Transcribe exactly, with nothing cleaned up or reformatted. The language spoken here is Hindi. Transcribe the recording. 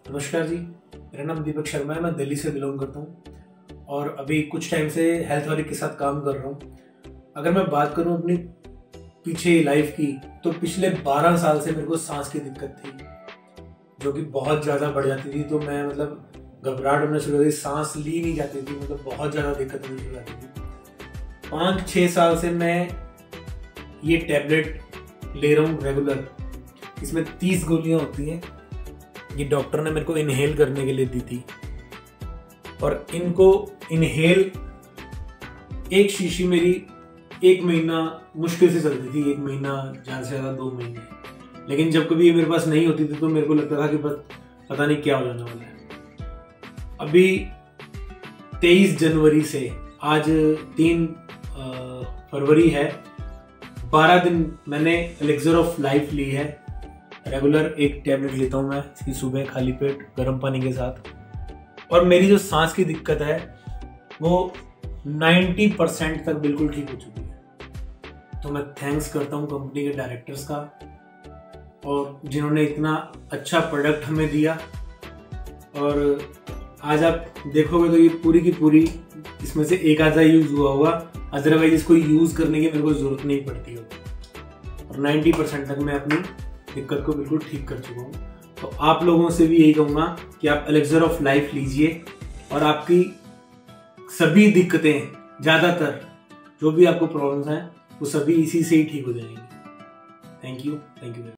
नमस्कार जी, मेरा नाम दीपक शर्मा है। मैं दिल्ली से बिलोंग करता हूँ और अभी कुछ टाइम से हेल्थ वाले के साथ काम कर रहा हूँ। अगर मैं बात करूँ अपनी पीछे लाइफ की, तो पिछले बारह साल से मेरे को सांस की दिक्कत थी, जो कि बहुत ज़्यादा बढ़ जाती थी। तो मैं मतलब घबराहट होना शुरू हो गई, सांस ली नहीं जाती थी, मतलब बहुत ज़्यादा दिक्कत होनी शुरू हो जाती थी। पाँच छः साल से मैं ये टैबलेट ले रहा हूँ रेगुलर। इसमें तीस गोलियाँ होती हैं। ये डॉक्टर ने मेरे को इनहेल करने के लिए दी थी और इनको इनहेल एक शीशी मेरी एक महीना मुश्किल से चलती थी, एक महीना ज़्यादा से ज़्यादा दो महीने। लेकिन जब कभी ये मेरे पास नहीं होती थी तो मेरे को लगता था कि बस पता नहीं क्या हो जाने वाला है। अभी तेईस जनवरी से आज तीन फरवरी है, बारह दिन मैंने एलेक्सर ऑफ लाइफ ली है। रेगुलर एक टैबलेट लेता हूँ मैं इसकी सुबह खाली पेट गर्म पानी के साथ। और मेरी जो सांस की दिक्कत है वो नब्बे परसेंट तक बिल्कुल ठीक हो चुकी है। तो मैं थैंक्स करता हूँ कंपनी के डायरेक्टर्स का, और जिन्होंने इतना अच्छा प्रोडक्ट हमें दिया। और आज आप देखोगे तो ये पूरी की पूरी इसमें से एक आधा यूज हुआ होगा, अदरवाइज इसको यूज करने की मेरे को जरूरत नहीं पड़ती होगी। और नब्बे परसेंट तक मैं अपनी दिक्कत को बिल्कुल ठीक कर चुका हूँ। तो आप लोगों से भी यही कहूँगा कि आप एलेक्सर ऑफ लाइफ लीजिए और आपकी सभी दिक्कतें, ज़्यादातर जो भी आपको प्रॉब्लम्स हैं, वो सभी इसी से ही ठीक हो जाएंगी। Thank you thank you.